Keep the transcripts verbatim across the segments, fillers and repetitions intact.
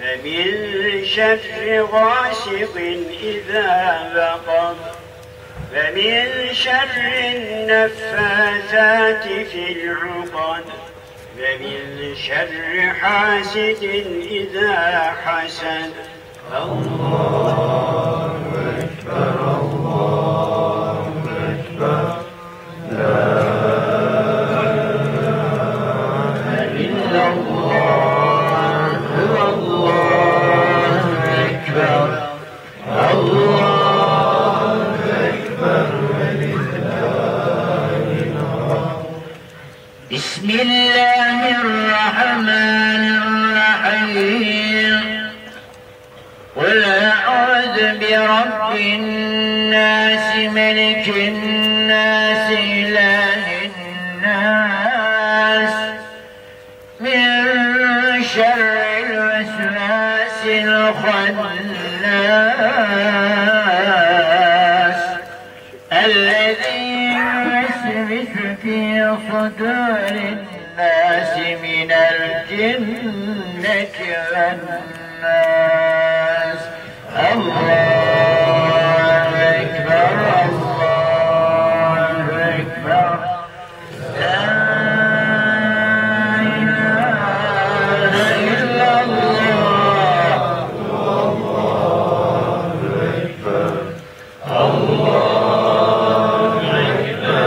ومن شر غاسق إذا وقب ومن شر النفاثات في العقد ومن شر حاسد إذا حسد. الله أكبر الله أكبر لا إله إلا الله الله أكبر الله أكبر ولله الحمد. بسم الله الرحمن الرحيم. قل أعوذ برب الناس ملك الناس إله الناس من شر الوسواس الخناس الذي يوسوس في صدور الناس من الجنة والناس. الله أكبر الله أكبر لا إله إلا الله الله أكبر الله أكبر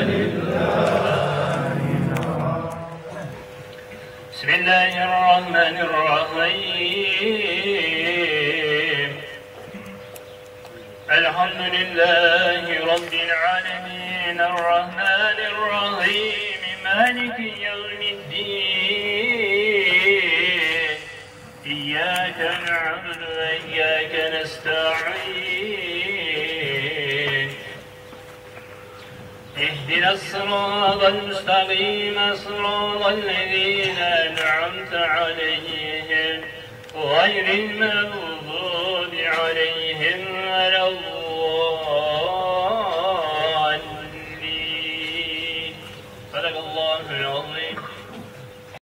ولله الحمد. بسم الله الرحمن الرحيم. الحمد لله رب العالمين الرحمن الرحيم مالك يوم الدين إياك نعبد وإياك نستعين اهدنا الصراط المستقيم صراط الذين أنعمت عليهم غير المغضوب